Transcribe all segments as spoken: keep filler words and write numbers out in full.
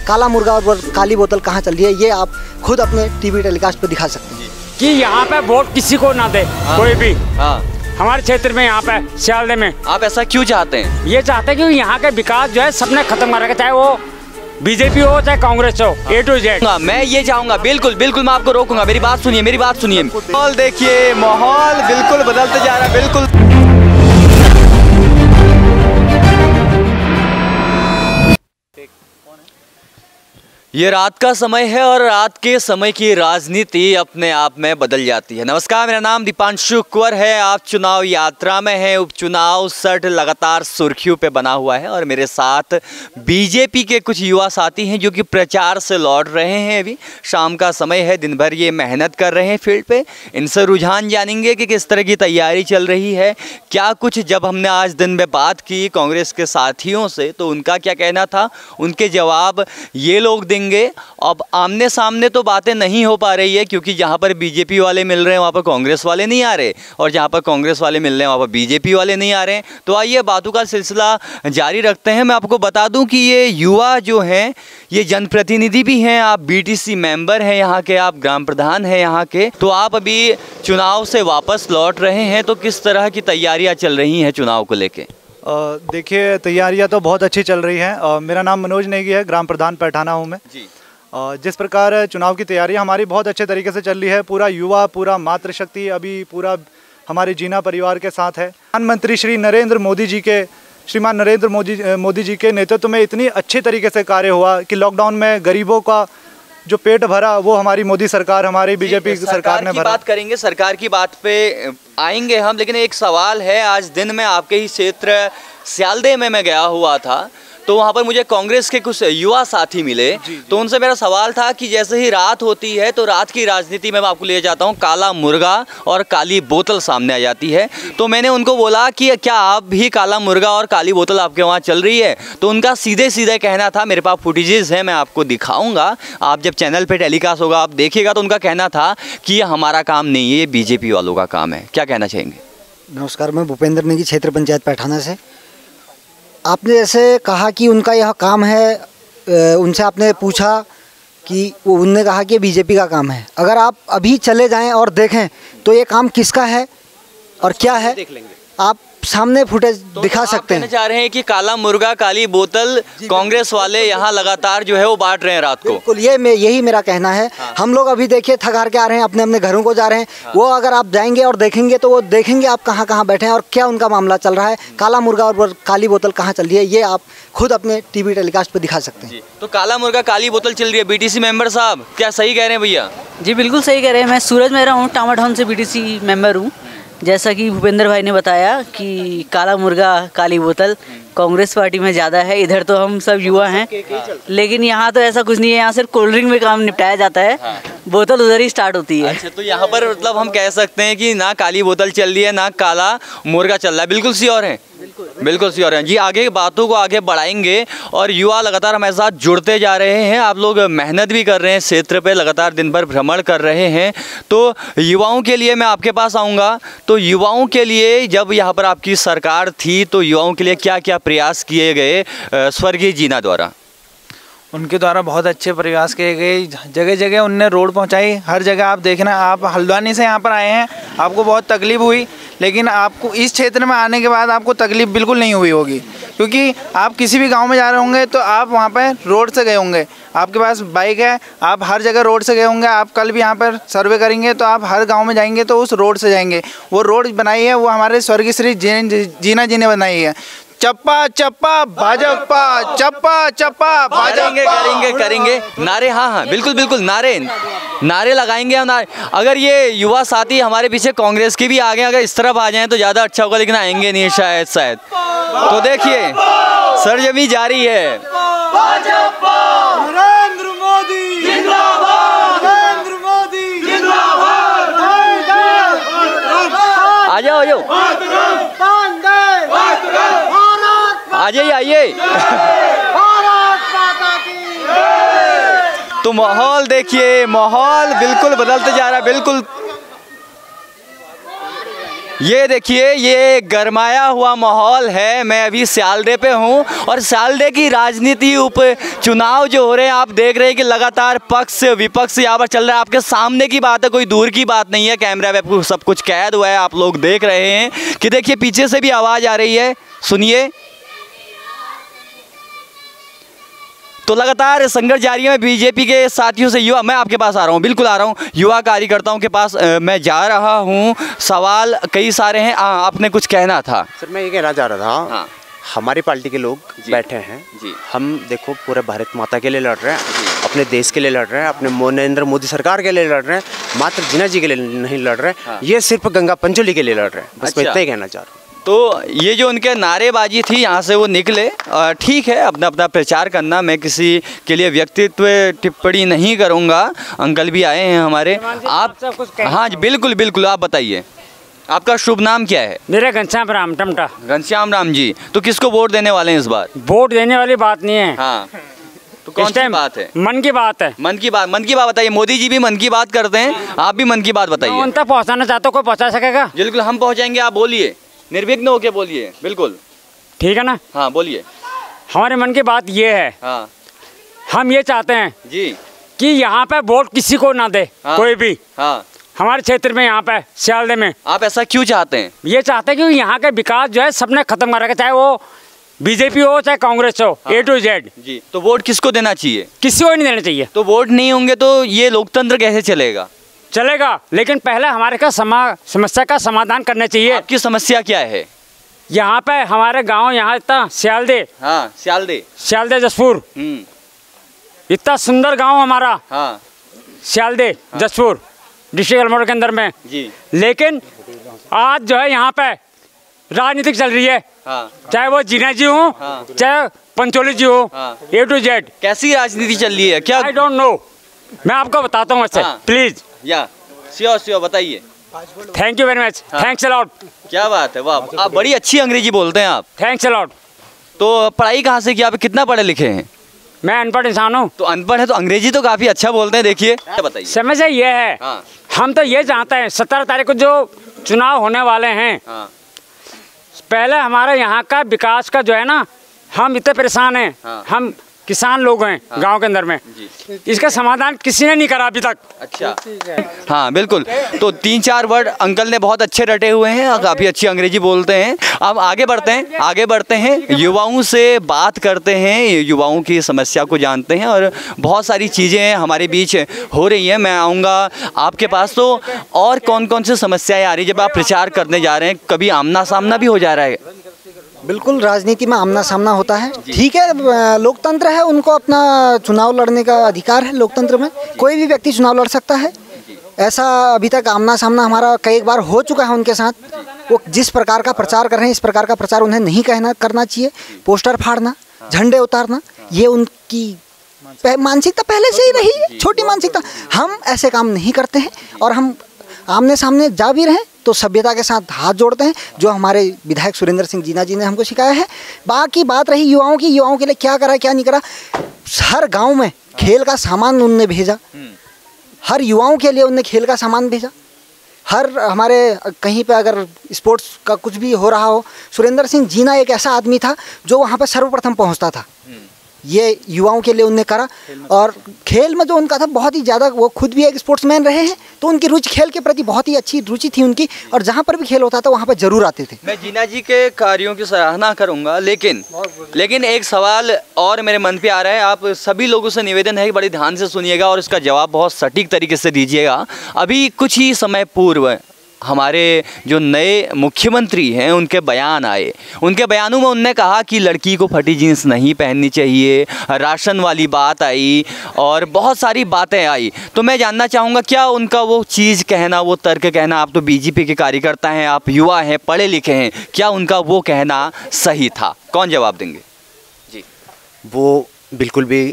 काला मुर्गा और काली बोतल कहाँ चल रही है, ये आप खुद अपने टीवी टेलीकास्ट पे दिखा सकते हैं कि यहाँ पे वोट किसी को ना दे। हाँ, कोई भी। हाँ, हमारे क्षेत्र में यहाँ पे सियालदे में। आप ऐसा क्यों चाहते हैं? ये चाहते हैं कि यहाँ का विकास जो है सबने खत्म कर रखा, चाहे वो बीजेपी हो चाहे कांग्रेस हो, ए टू जेड। मैं ये चाहूंगा, बिल्कुल बिल्कुल मैं आपको रोकूंगा, मेरी बात सुनिए, मेरी बात सुनिए। माहौल देखिए, माहौल बिल्कुल बदलते जा रहा है, बिल्कुल। ये रात का समय है और रात के समय की राजनीति अपने आप में बदल जाती है। नमस्कार, मेरा नाम दीपांशु कुंवर है। आप चुनाव यात्रा में हैं। उपचुनाव सट लगातार सुर्खियों पे बना हुआ है और मेरे साथ बीजेपी के कुछ युवा साथी हैं जो कि प्रचार से लौट रहे हैं। अभी शाम का समय है, दिन भर ये मेहनत कर रहे हैं फील्ड पे। इनसे रुझान जानेंगे कि किस तरह की तैयारी चल रही है, क्या कुछ। जब हमने आज दिन में बात की कांग्रेस के साथियों से तो उनका क्या कहना था, उनके जवाब ये लोग देंगे। अब आमने सामने तो बातें नहीं हो पा रही है क्योंकि जहां पर बीजेपी वाले मिल रहे हैं वहां पर कांग्रेस वाले नहीं आ रहे और जहां पर कांग्रेस वाले मिल रहे हैं वहां पर बीजेपी वाले नहीं आ रहे हैं। तो आइए बातों का सिलसिला जारी रखते हैं। मैं आपको बता दूं कि ये युवा जो हैं ये जनप्रतिनिधि भी हैं, आप बीटीसी मेंबर हैं यहाँ के, आप ग्राम प्रधान हैं यहाँ के। तो आप अभी चुनाव से वापस लौट रहे हैं, तो किस तरह की तैयारियाँ चल रही हैं चुनाव को लेके? देखिए, तैयारियां तो बहुत अच्छी चल रही हैं। मेरा नाम मनोज नेगी है, ग्राम प्रधान पैठाना हूं मैं जी। जिस प्रकार चुनाव की तैयारियां हमारी बहुत अच्छे तरीके से चल रही है, पूरा युवा, पूरा मातृशक्ति अभी पूरा हमारे जीना परिवार के साथ है। प्रधानमंत्री श्री नरेंद्र मोदी जी के श्रीमान नरेंद्र मोदी मोदी जी के नेतृत्व में इतनी अच्छे तरीके से कार्य हुआ कि लॉकडाउन में गरीबों का जो पेट भरा वो हमारी मोदी सरकार, हमारी बीजेपी सरकार ने भरा। बात करेंगे, सरकार की बात पे आएंगे हम, लेकिन एक सवाल है। आज दिन में आपके ही क्षेत्र सियालदे में मैं गया हुआ था तो वहाँ पर मुझे कांग्रेस के कुछ युवा साथी मिले। तो उनसे मेरा सवाल था कि जैसे ही रात होती है तो रात की राजनीति में मैं आपको ले जाता हूँ, काला मुर्गा और काली बोतल सामने आ जाती है। तो मैंने उनको बोला कि क्या आप भी काला मुर्गा और काली बोतल आपके वहाँ चल रही है? तो उनका सीधे सीधे कहना था, मेरे पास फुटेजेस हैं, मैं आपको दिखाऊँगा, आप जब चैनल पर टेलीकास्ट होगा आप देखिएगा। तो उनका कहना था कि ये हमारा काम नहीं है, ये बीजेपी वालों का काम है। क्या कहना चाहेंगे? नमस्कार, मैं भूपेंद्र नेगी, क्षेत्र पंचायत पैठाना से। आपने जैसे कहा कि उनका यह काम है, उनसे आपने पूछा कि वो उनने कहा कि बीजेपी का काम है। अगर आप अभी चले जाएं और देखें तो ये काम किसका है और क्या है, देख लेंगे। आप सामने फुटेज तो दिखा सकते हैं। चाह रहे हैं कि काला मुर्गा काली बोतल कांग्रेस वाले यहाँ लगातार जो है वो बांट रहे हैं रात को। बिल्कुल, ये मैं यही मेरा कहना है। हाँ। हम लोग अभी देखिए थक हार के आ रहे हैं, अपने अपने घरों को जा रहे हैं। हाँ। वो अगर आप जाएंगे और देखेंगे तो वो देखेंगे आप कहाँ कहाँ बैठे हैं और क्या उनका मामला चल रहा है। काला मुर्गा और काली बोतल कहाँ चल रही है, ये आप खुद अपने टीवी टेलीकास्ट पे दिखा सकते हैं। तो काला मुर्गा काली बोतल चल रही है। बीटीसी मेंबर साहब क्या सही कह रहे हैं भैया? जी बिल्कुल सही कह रहे हैं। मैं सूरज मेहरा हूँ, टामा टाउन से बीटीसी मेंबर हूँ। जैसा कि भूपेंद्र भाई ने बताया कि काला मुर्गा काली बोतल कांग्रेस पार्टी में ज़्यादा है, इधर तो हम सब युवा हैं, लेकिन यहाँ तो ऐसा कुछ नहीं है। यहाँ सिर्फ कोल्ड ड्रिंक में काम निपटाया जाता है। हाँ। बोतल उधर ही स्टार्ट होती है। अच्छा, तो यहाँ पर मतलब हम कह सकते हैं कि ना काली बोतल चल रही है ना काला मुर्गा चल रहा है। बिल्कुल श्योर हैं? बिल्कुल श्योर हैं जी। आगे बातों को आगे बढ़ाएंगे और युवा लगातार हमारे साथ जुड़ते जा रहे हैं। आप लोग मेहनत भी कर रहे हैं, क्षेत्र पे लगातार दिन भर भ्रमण कर रहे हैं। तो युवाओं के लिए मैं आपके पास आऊँगा। तो युवाओं के लिए जब यहाँ पर आपकी सरकार थी तो युवाओं के लिए क्या क्या प्रयास किए गए स्वर्गीय जीना द्वारा? उनके द्वारा बहुत अच्छे प्रयास किए गए। जगह जगह उनने रोड पहुंचाई। हर जगह आप देखना, आप हल्द्वानी से यहाँ पर आए हैं, आपको बहुत तकलीफ हुई, लेकिन आपको इस क्षेत्र में आने के बाद आपको तकलीफ बिल्कुल नहीं हुई होगी, क्योंकि आप किसी भी गांव में जा रहे होंगे तो आप वहाँ पर रोड से गए होंगे, आपके पास बाइक है, आप हर जगह रोड से गए होंगे। आप कल भी यहाँ पर सर्वे करेंगे तो आप हर गाँव में जाएंगे तो उस रोड से जाएंगे। वो रोड बनाई है वो हमारे स्वर्गीय श्री जीना जी ने बनाई है। चप्पा चप्पा भाजपा, चप्पा चप्पा करेंगे करेंगे करेंगे नारे। हाँ हाँ बिल्कुल बिल्कुल, नारे नारे लगाएंगे हम। नारे अगर ये युवा साथी हमारे पीछे कांग्रेस के भी आ गए, अगर इस तरफ आ जाएं तो ज़्यादा अच्छा होगा, लेकिन आएंगे नहीं शायद शायद तो देखिए सरजमी जारी है। नरेंद्र मोदी जिंदाबाद, नरेंद्र मोदी जिंदाबाद। आ जाओ आ जाओ, आ जाइए आइए। तो माहौल देखिए, माहौल बिल्कुल बदलते जा रहा है। बिल्कुल ये देखिए, ये गरमाया हुआ माहौल है। मैं अभी सियालदे पे हूँ और सियालदे की राजनीति उप चुनाव जो हो रहे हैं, आप देख रहे हैं कि लगातार पक्ष विपक्ष यहाँ पर चल रहा है। आपके सामने की बात है, कोई दूर की बात नहीं है। कैमरा पे सब कुछ कैद हुआ है, आप लोग देख रहे हैं कि देखिए पीछे से भी आवाज़ आ रही है, सुनिए। तो लगातार संघर्ष जारी है। बीजेपी के साथियों से युवा, मैं आपके पास आ रहा हूँ, बिल्कुल आ रहा हूँ, युवा कार्यकर्ताओं के पास आ, मैं जा रहा हूँ। सवाल कई सारे हैं, आ, आपने कुछ कहना था। सर मैं ये कहना चाह रहा था, हाँ। हमारी पार्टी के लोग बैठे हैं जी। हम देखो पूरे भारत माता के लिए लड़ रहे हैं, अपने देश के लिए लड़ रहे हैं, अपने नरेंद्र मोदी सरकार के लिए लड़ रहे हैं, मात्र जिना जी के लिए नहीं लड़ रहे हैं। हाँ। ये सिर्फ गंगा पंचोली के लिए लड़ रहे हैं, बस अच्छा। मैं इतना ही कहना चाह रहा हूँ। तो ये जो उनके नारेबाजी थी, यहाँ से वो निकले, ठीक है, अपना अपना प्रचार करना, मैं किसी के लिए व्यक्तित्व टिप्पणी नहीं करूँगा। अंकल भी आए हैं हमारे, आप हाँ जी बिल्कुल बिल्कुल, आप बताइए आपका शुभ नाम क्या है? मेरा घनश्याम राम टमटा। घनश्याम राम जी, तो किसको वोट देने वाले हैं इस बार? वोट देने वाली बात नहीं है। हाँ, तो कौन सी बात है? मन की बात है। मन की बात, मन की बात बताइए। मोदी जी भी मन की बात करते हैं, आप भी मन की बात बताइए। उन तक पहुँचाना चाहते हो, कोई पहुँचा सकेगा? बिल्कुल हम पहुँचाएंगे, आप बोलिए, निर्विघ्न होके बोलिए। बिल्कुल ठीक है ना? हाँ बोलिए। हमारे मन की बात ये है, हाँ हम ये चाहते हैं जी कि यहाँ पे वोट किसी को ना दे। हाँ। कोई भी। हाँ। हमारे क्षेत्र में, यहाँ पे सियालदे में। आप ऐसा क्यों चाहते हैं? ये चाहते हैं कि यहाँ का विकास जो है सबने खत्म कर रखा, चाहे वो बीजेपी हो चाहे कांग्रेस हो। हाँ। ए टू जेड जी। तो वोट किसको देना चाहिए? किसी को नहीं देना चाहिए। तो वोट नहीं होंगे तो ये लोकतंत्र कैसे चलेगा? चलेगा, लेकिन पहले हमारे का समा समस्या का समाधान करना चाहिए। आपकी समस्या क्या है? यहाँ पे हमारे गांव, यहाँ इतना सियालदे। हाँ सियालदे, सियालदे जसपुर, इतना सुंदर गांव हमारा। हाँ सियालदे। हाँ। जसपुर डिस्ट्रिक्ट अल्मोड़ा के अंदर में जी। लेकिन आज जो है यहाँ पे राजनीतिक चल रही है। हाँ। चाहे वो जीना जी हो। हाँ। चाहे पंचोली जी हो। हाँ। A to Z. कैसी राजनीति चल रही है क्या? आई डोंट नो, मैं आपको बताता हूँ इससे। हाँ। प्लीज या श्योर श्योर बताइए। Thank you very much. Thanks a lot. क्या बात है, वाह, आप बड़ी अच्छी अंग्रेजी बोलते हैं आप। Thanks a lot. तो पढ़ाई कहाँ से की? आप कितना पढ़े लिखे हैं? मैं अनपढ़ इंसान हूँ। तो अनपढ़ है तो अंग्रेजी तो काफी अच्छा बोलते हैं। देखिए बताइए। समझ ये है। हाँ। हम तो ये जानते हैं सत्रह तारीख को जो चुनाव होने वाले हैं। हाँ। पहले हमारे यहाँ का विकास का जो है ना, हम इतने परेशान हैं। हाँ। हम किसान लोग हैं। हाँ। गांव के अंदर में जी। इसका समाधान किसी ने नहीं करा अभी तक। अच्छा हाँ बिल्कुल। तो तीन चार वर्ड अंकल ने बहुत अच्छे रटे हुए हैं, काफ़ी अच्छी अंग्रेजी बोलते हैं। अब आगे बढ़ते हैं, आगे बढ़ते हैं, युवाओं से बात करते हैं, युवाओं की समस्या को जानते हैं और बहुत सारी चीज़ें हमारे बीच हो रही हैं। मैं आऊँगा आपके पास। तो और कौन कौन सी समस्याएँ आ रही जब आप प्रचार करने जा रहे हैं? कभी आमना सामना भी हो जा रहा है? बिल्कुल, राजनीति में आमना सामना होता है। ठीक है, लोकतंत्र है, उनको अपना चुनाव लड़ने का अधिकार है। लोकतंत्र में कोई भी व्यक्ति चुनाव लड़ सकता है। ऐसा अभी तक आमना सामना हमारा कई बार हो चुका है उनके साथ। वो जिस प्रकार का प्रचार कर रहे हैं, इस प्रकार का प्रचार उन्हें नहीं कहना करना चाहिए। पोस्टर फाड़ना, झंडे उतारना, ये उनकी मानसिकता पहले से ही रही है, छोटी मानसिकता। हम ऐसे काम नहीं करते हैं और हम आमने सामने जा भी रहें तो सभ्यता के साथ हाथ जोड़ते हैं, जो हमारे विधायक सुरेंद्र सिंह जीना जी ने हमको सिखाया है। बाकी बात रही युवाओं की, युवाओं के लिए क्या करा क्या नहीं करा, हर गांव में खेल का सामान उनने भेजा। हर युवाओं के लिए उनने खेल का सामान भेजा। हर हमारे कहीं पे अगर स्पोर्ट्स का कुछ भी हो रहा हो, सुरेंद्र सिंह जीना एक ऐसा आदमी था जो वहाँ पर सर्वप्रथम पहुँचता था। ये युवाओं के लिए उनने करा। और खेल में जो उनका था बहुत ही ज़्यादा, वो खुद भी एक स्पोर्ट्समैन रहे हैं, तो उनकी रुचि खेल के प्रति बहुत ही अच्छी रुचि थी उनकी। और जहाँ पर भी खेल होता था वहाँ पर जरूर आते थे। मैं जीना जी के कार्यों की सराहना करूँगा, लेकिन लेकिन एक सवाल और मेरे मन पे आ रहा है। आप सभी लोगों से निवेदन है कि बड़ी ध्यान से सुनिएगा और इसका जवाब बहुत सटीक तरीके से दीजिएगा। अभी कुछ ही समय पूर्व हमारे जो नए मुख्यमंत्री हैं उनके बयान आए। उनके बयानों में उनने कहा कि लड़की को फटी जीन्स नहीं पहननी चाहिए, राशन वाली बात आई और बहुत सारी बातें आई। तो मैं जानना चाहूँगा, क्या उनका वो चीज़ कहना, वो तर्क कहना, आप तो बीजेपी के कार्यकर्ता हैं, आप युवा हैं, पढ़े लिखे हैं, क्या उनका वो कहना सही था? कौन जवाब देंगे? जी, वो बिल्कुल भी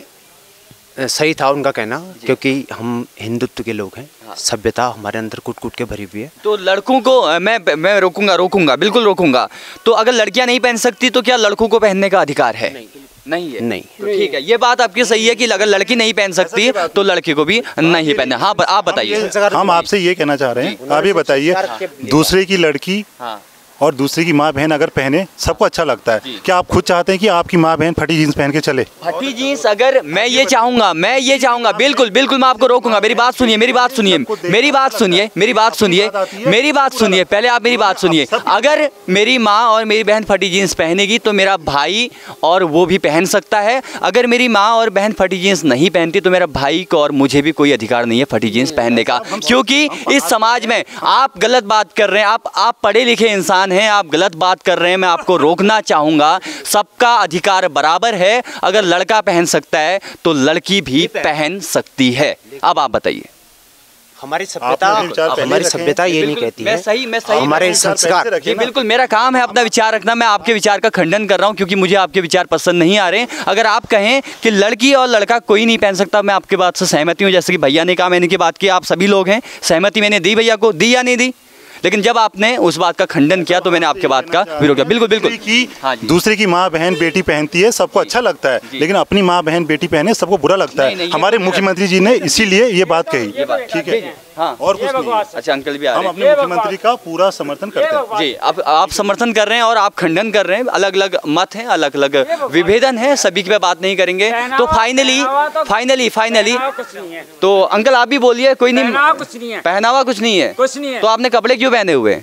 सही था उनका कहना, क्योंकि हम हिंदुत्व के लोग हैं। हाँ। सभ्यता हमारे अंदर कूट कूट के भरी हुई है। तो लड़कों को मैं मैं रोकूंगा रोकूंगा बिल्कुल रोकूंगा। तो अगर लड़कियां नहीं पहन सकती तो क्या लड़कों को पहनने का अधिकार है? नहीं, नहीं है। नहीं। तो ठीक है, ये बात आपकी सही है कि अगर लड़की नहीं पहन सकती तो लड़के को भी नहीं पहनना। हाँ आप बताइए। हम आपसे ये कहना चाह रहे हैं, आप ये बताइए, दूसरे की लड़की और दूसरी की माँ बहन अगर पहने सबको अच्छा लगता है, क्या आप खुद चाहते हैं कि आपकी माँ बहन फटी जीन्स पहन के चले? फटी जीन्स अगर मैं ये चाहूंगा, मैं ये चाहूंगा बिल्कुल बिल्कुल मैं आपको रोकूंगा। मेरी बात सुनिए, मेरी बात सुनिए, मेरी बात सुनिए, मेरी बात सुनिए, मेरी बात सुनिए, पहले आप मेरी बात सुनिए। अगर मेरी माँ और मेरी बहन फटी जीन्स पहनेगी तो मेरा भाई और वो भी पहन सकता है। अगर मेरी माँ और बहन फटी जीन्स नहीं पहनती तो मेरा भाई को और मुझे भी कोई अधिकार नहीं है फटी जीन्स पहनने का, क्योंकि इस समाज में आप गलत बात कर रहे हैं। आप आप पढ़े लिखे इंसान हैं, आप गलत बात कर रहे हैं। मैं आपको रोकना चाहूंगा। सबका अधिकार बराबर है। अगर लड़का पहन सकता है तो लड़की भी पहन सकती है। अब आप बताइए। हमारी सभ्यता हमारी सभ्यता ये नहीं कहती है। मैं सही मैं सही हमारे संस्कार, ये बिल्कुल मेरा काम है अपना विचार रखना। मैं आपके विचार का खंडन कर रहा हूँ क्योंकि मुझे आपके विचार पसंद नहीं आ रहे हैं। अगर आप कहें कि लड़की और लड़का कोई नहीं पहन सकता, मैं आपके बात से सहमति हूँ। जैसे कि भैया ने कहा, मैंने की बात की, आप सभी लोग हैं, सहमति मैंने दी भैया को, दी या नहीं दी? लेकिन जब आपने उस बात का खंडन किया तो मैंने आपके बात का विरोध किया। बिल्कुल बिल्कुल की दूसरे की माँ बहन बेटी पहनती है सबको अच्छा लगता है, लेकिन अपनी माँ बहन बेटी पहने सबको बुरा लगता है। हमारे मुख्यमंत्री जी ने इसीलिए ये बात कही। ठीक है, हाँ, और कुछ नहीं। अच्छा अंकल भी आ रहे हैं। हम अपने मुख्यमंत्री का पूरा समर्थन करते हैं जी। अब आप समर्थन कर रहे हैं और आप खंडन कर रहे हैं। अलग अलग मत हैं, अलग अलग विभेदन है, सभी की बात नहीं करेंगे। तो फाइनली फाइनली फाइनली तो अंकल आप भी बोलिए। कोई नहीं, पहनावा कुछ नहीं है, कुछ नहीं है। तो आपने कपड़े क्यों पहने हुए?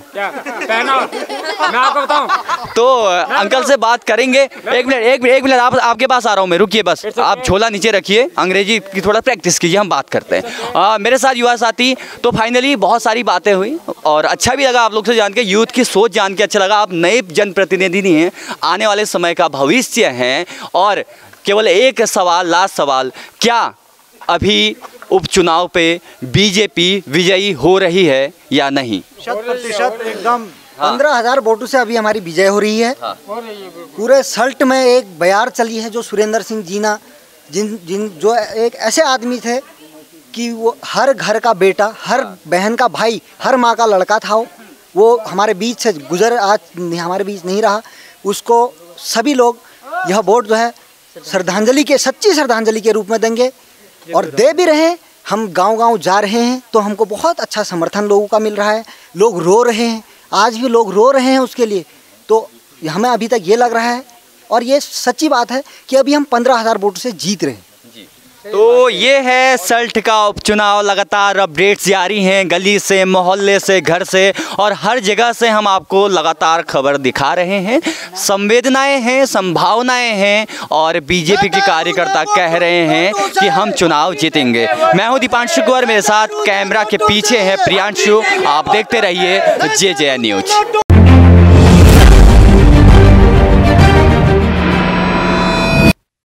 मैं आपको बताऊं तो अंकल से बात करेंगे। एक मिनट एक मिनट एक मिनट आप आपके पास आ रहा हूँ मैं, रुकिए बस। आप झोला नीचे रखिए, अंग्रेजी की थोड़ा प्रैक्टिस कीजिए, हम बात करते हैं। आ, मेरे साथ युवा साथी। तो फाइनली बहुत सारी बातें हुई और अच्छा भी लगा आप लोग से जान के, यूथ की सोच जान के अच्छा लगा। आप नए जनप्रतिनिधि नहीं हैं, आने वाले समय का भविष्य हैं। और केवल एक सवाल, लास्ट सवाल, क्या अभी उपचुनाव पे बीजेपी विजयी हो रही है या नहीं? शत प्रतिशत एकदम पंद्रह हजार वोटों से अभी हमारी विजय हो रही है। हाँ। पूरे सल्ट में एक बयार चली है जो सुरेंद्र सिंह जीना, जिन जिन जो एक ऐसे आदमी थे कि वो हर घर का बेटा, हर बहन का भाई, हर माँ का लड़का था। वो हमारे बीच से गुजर, आज हमारे बीच नहीं रहा। उसको सभी लोग यह वोट जो है श्रद्धांजलि के, सच्ची श्रद्धांजलि के रूप में देंगे और दे भी रहे हैं। हम गांव-गांव जा रहे हैं तो हमको बहुत अच्छा समर्थन लोगों का मिल रहा है। लोग रो रहे हैं, आज भी लोग रो रहे हैं उसके लिए। तो हमें अभी तक ये लग रहा है और ये सच्ची बात है कि अभी हम पंद्रह हज़ार वोट से जीत रहे हैं। तो ये है सल्ट का उपचुनाव। लगातार अपडेट्स जारी हैं, गली से, मोहल्ले से, घर से और हर जगह से हम आपको लगातार खबर दिखा रहे हैं। संवेदनाएं हैं, संभावनाएं हैं और बीजेपी के कार्यकर्ता कह रहे हैं कि हम चुनाव जीतेंगे। मैं हूं दीपांशु कुंवर, मेरे साथ कैमरा के पीछे है प्रियांशु। आप देखते रहिए जे जे एन न्यूज।